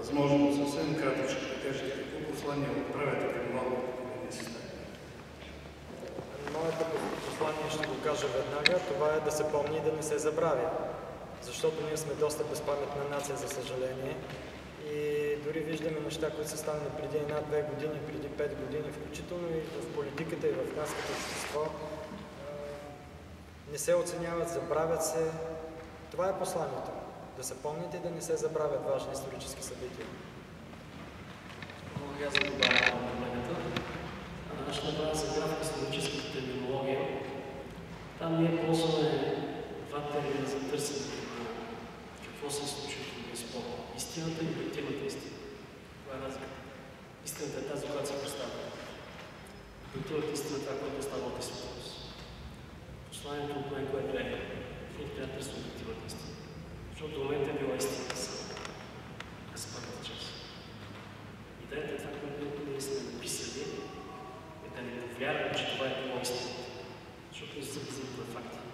възможно съвсем кратичко да кажете какво послание отправяте към младото поколение система? Моето послание ще го кажа веднага. Това е да се помни и да не се забравя. Защото ние сме доста безпаметна нация, за съжаление. И дори виждаме неща, които са станали преди 1-2 години, преди 5 години, включително и в политиката, и в нас като общество. Не се оценяват, забравят се. Това е посланието. Да се помните и да не се забравят важни исторически събития. Мога аз да добавя на момента. Ще направя за графика с логическата терминология. Там ние ползваме два термина за търсенето на какво се случи в спор. Истината и обективната истина. Това е разлика. Истината е тази, която се представя. Обективната истина е това, което става от действителност. Посланието от мен, което е, защото трябва да търси обективната истина. Защото до момента е била истина само. Аз първата част. Идеята е това, което ние сме написали, е да не повярваме, че това е било истина. Защото не са базирани на факти.